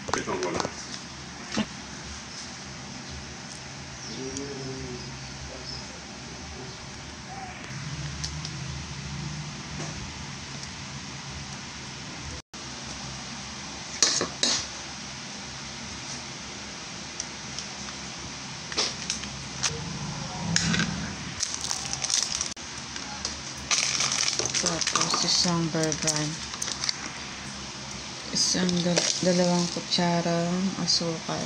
Ito wala. Tapos isang beurre brine. Isang dalawang kutsarang asukal.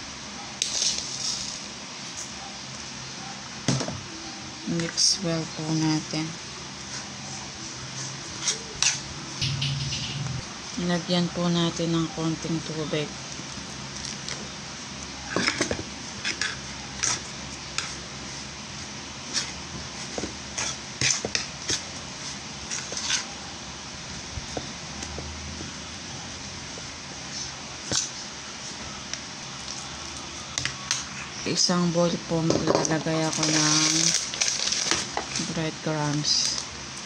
Mix well po natin. Nilagyan po natin ng konting tubig. Isang bowl po maglalagay ako ng breadcrumbs.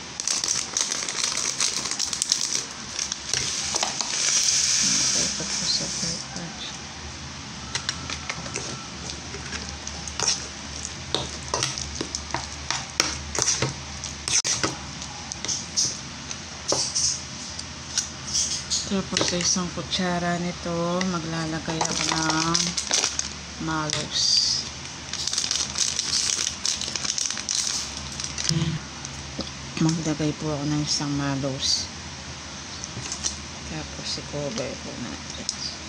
Ito po sa breadcrumbs. Tapos sa isang kutsara nito maglalagay ako ng mallows. Maglagay po ako ng isang mallows. Tapos i-cover po natin.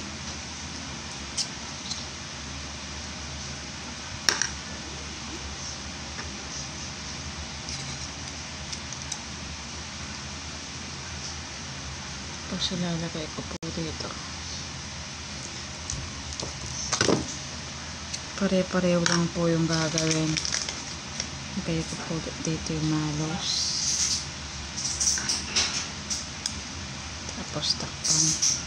Tapos ilalagay ko po dito. Pare-pareho lang po yung gagawin. Lagay ko po dito yung mallows. Tapos takpan.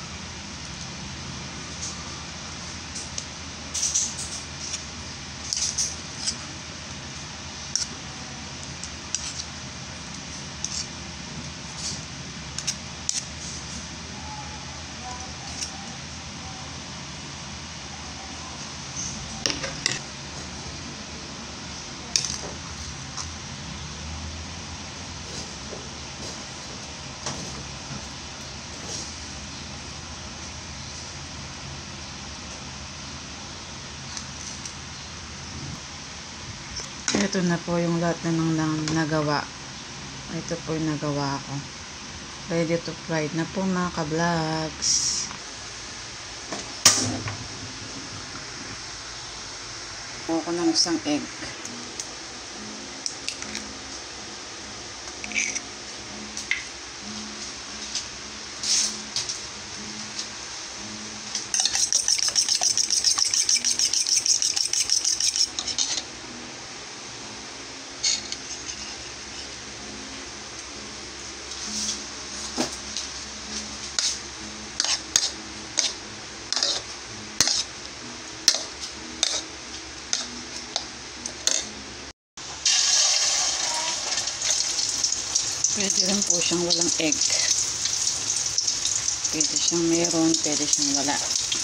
Ito na po yung lahat na nang nagawa. Ito po yung nagawa ko. Ready to fry na po mga ka-vlogs. Kuha ko ng isang egg. Pwede rin po siyang walang egg. Pwede siyang meron, pwede siyang wala.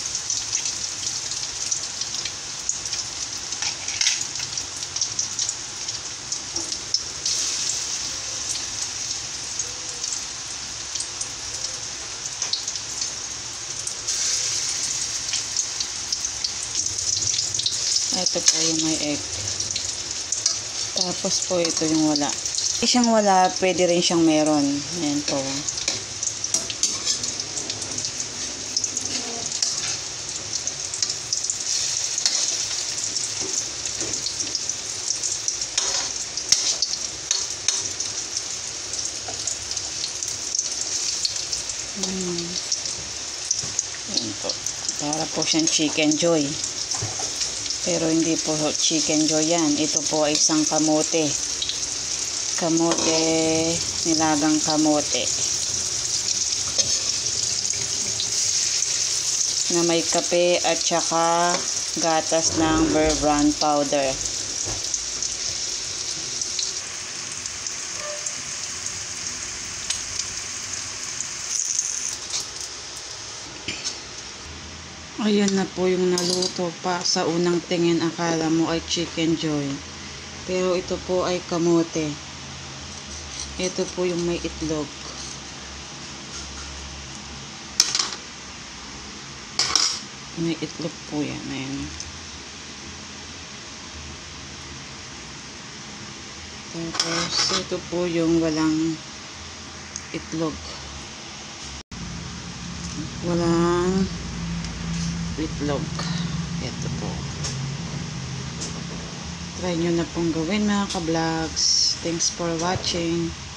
Ito po yung may egg. Tapos po ito yung wala. Siyang wala, pwede rin siyang meron. Ayan po. Ayan po. Para po siyang chicken joy. Pero hindi po chicken joy yan. Ito po ay isang kamote. Kamote, nilagang kamote na may kape at saka gatas ng beurre brine powder. Ayan na po yung naluto pa. Sa unang tingin, akala mo ay Chicken Joy. Pero ito po ay kamote. Ito po yung may itlog. May itlog po yan. Ayan. Tapos, ito po yung walang itlog. Walang itlog. Ito po. Try nyo na pong gawin mga ka-vlogs. Thanks for watching.